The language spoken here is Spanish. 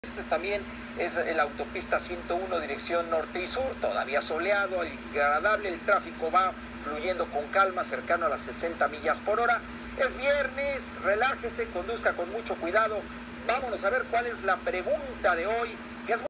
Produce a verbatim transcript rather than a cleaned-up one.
Este también es la autopista ciento uno, dirección norte y sur, todavía soleado, agradable, el tráfico va fluyendo con calma, cercano a las sesenta millas por hora. Es viernes, relájese, conduzca con mucho cuidado. Vámonos a ver cuál es la pregunta de hoy, que es